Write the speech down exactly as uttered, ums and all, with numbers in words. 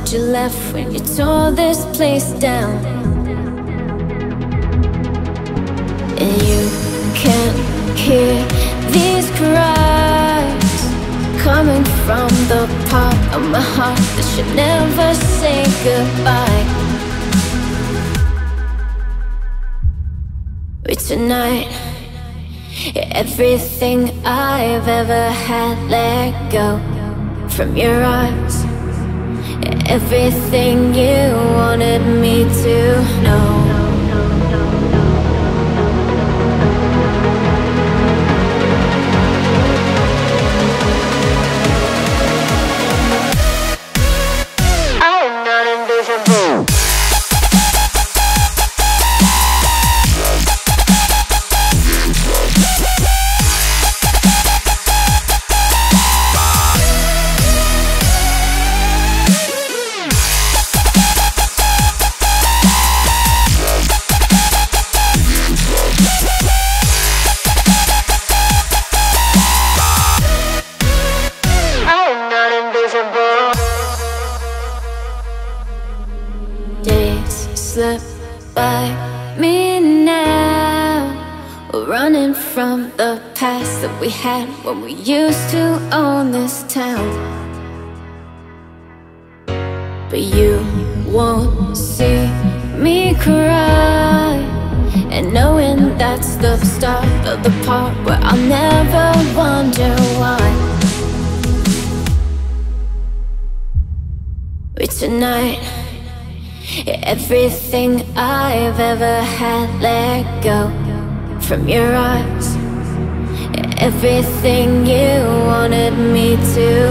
what you left when you tore this place down. And you can't hear these cries coming from the part of my heart that should never say goodbye. But tonight, everything I've ever had let go from your eyes. Everything you wanted me to know. Slip by me now, running from the past that we had when we used to own this town. But you won't see me cry, and knowing that's the start of the part where I'll never wonder why. But tonight, everything I've ever had let go from your eyes. Everything you wanted me to